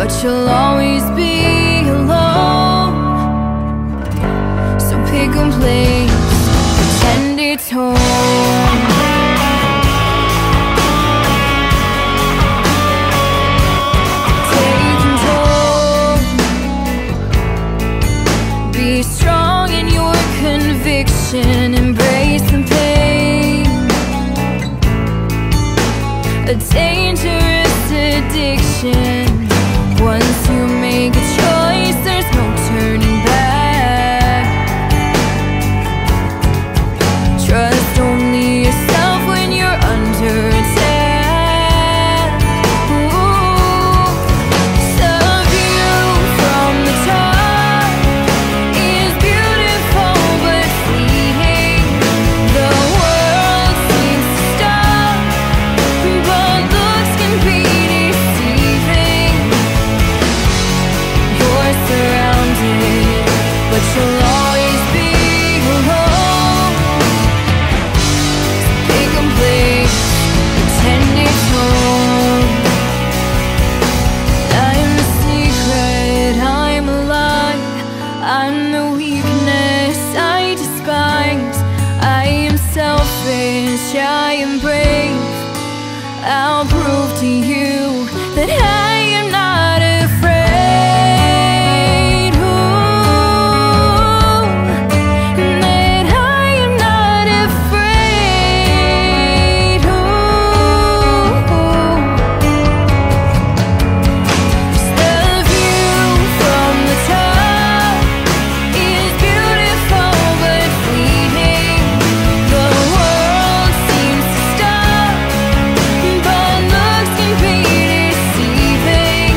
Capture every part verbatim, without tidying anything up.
but you'll always be alone. So pick a place, pretend it's home. Take control, be strong in your conviction, embrace the pain. A dangerous addiction. Once you make a choice, there's no turning back. Trust only yourself when you're under attack. Ooh. The view from the top is beautiful but fleeting. The world seems to stop, but looks can be deceiving. You're surrounded, but you'll always be alone. So pick a place, pretend it's home. I'm the secret, I'm a lie, I'm the weakness I despise. I am selfish, I am brave. I'll prove to you that I am not afraid. Ooh, that I am not afraid. Ooh, 'cause the view from the top is beautiful but fleeting. The world seems to stop, but looks can be deceiving.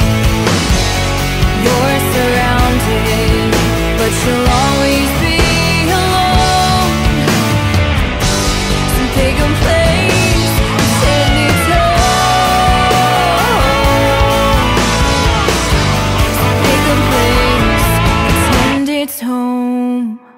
You're surrounded, but you'll always be alone. So pick a place, pretend it's home. So pick a place, pretend it's home.